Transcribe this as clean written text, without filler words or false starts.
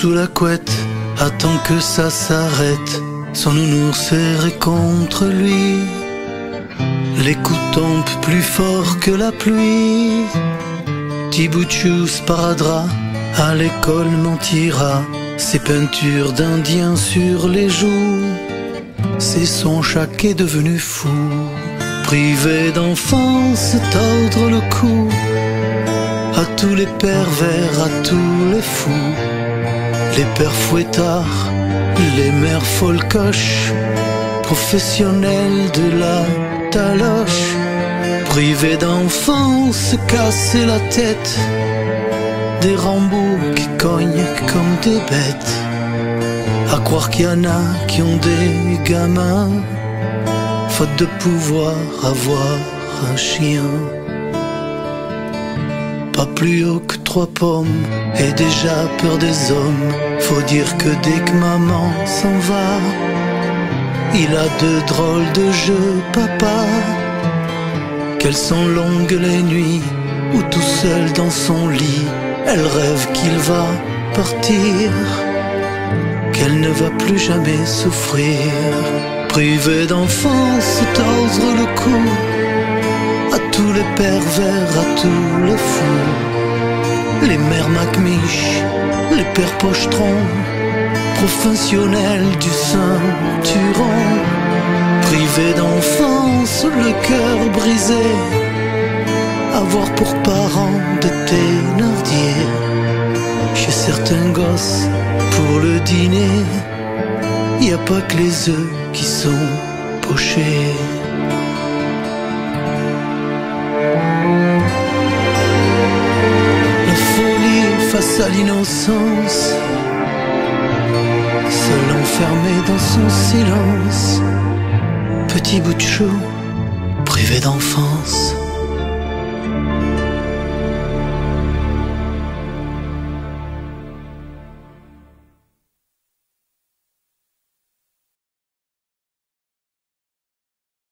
sous la couette, attend que ça s'arrête. Son nounours serré contre lui, les coups tombent plus fort que la pluie. Tibuchou Sparadra, à l'école mentira, ses peintures d'indiens sur les joues. C'est son chat qui est devenu fou. Privé d'enfance, tordre le cou à tous les pervers, à tous les fous, les pères fouettards, les mères folcoches, professionnels de la taloche. Privé d'enfance, casser la tête, des rambours qui cognent comme des bêtes. À croire qu'il y en a qui ont des gamins, faute de pouvoir avoir un chien. Pas plus haut que 3 pommes et déjà peur des hommes. Faut dire que dès que maman s'en va, il a de drôles de jeux, papa. Qu'elles sont longues les nuits où tout seul dans son lit, elle rêve qu'il va partir, qu'elle ne va plus jamais souffrir. Privée d'enfance, tordre le cou à tous les pervers, à tous les fous, les mères Macmiche, les pères pochetrons, professionnels du ceinturon. Privé d'enfance, le cœur brisé, avoir pour parents de Thénardier. Chez certains gosses, pour le dîner, y a pas que les œufs qui sont pochés. La folie face à l'innocence, seul enfermé dans son silence. Petit bout de chou, privé d'enfance.